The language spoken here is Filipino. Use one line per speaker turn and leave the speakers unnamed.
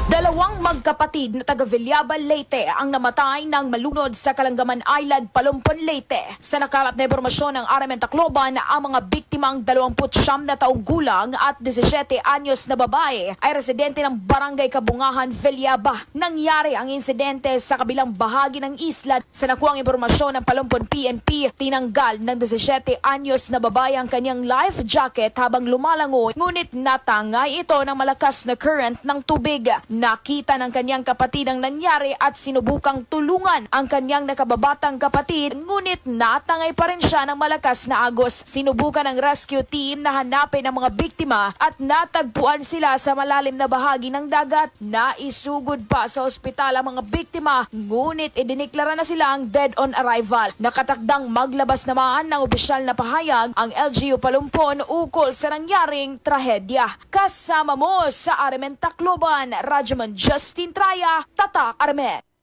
Dalawang magkapatid na taga Villabal, Leyte ang namatay ng malunod sa Kalanggaman Island, Palumpon, Leyte. Sa nakalap na impormasyon ng Radyoman Tacloban, ang mga biktimang 29 na taong gulang at 17 anyos na babae ay residente ng Barangay Kabungahan, Villaba. Nangyari ang insidente sa kabilang bahagi ng isla. Sa nakuhang impormasyon ng Palumpon PNP, tinanggal ng 17 anyos na babae ang kanyang life jacket habang lumalangoy, ngunit natangay ito ng malakas na current ng tubig. Nakita ng kanyang kapatid ang nangyari at sinubukang tulungan ang kanyang nakababatang kapatid, ngunit natangay pa rin siya ng malakas na agos. Sinubukan ng rescue team na hanapin ang mga biktima at natagpuan sila sa malalim na bahagi ng dagat. Naisugod pa sa ospital ang mga biktima, ngunit idiniklara na silang dead on arrival. Nakatakdang maglabas naman ng opisyal na pahayag ang LGU Palumpon ukol sa nangyaring trahedya. Kasama mo sa Radyoman Tacloban, Radyoman Justine, Traya, Tatak, Armet.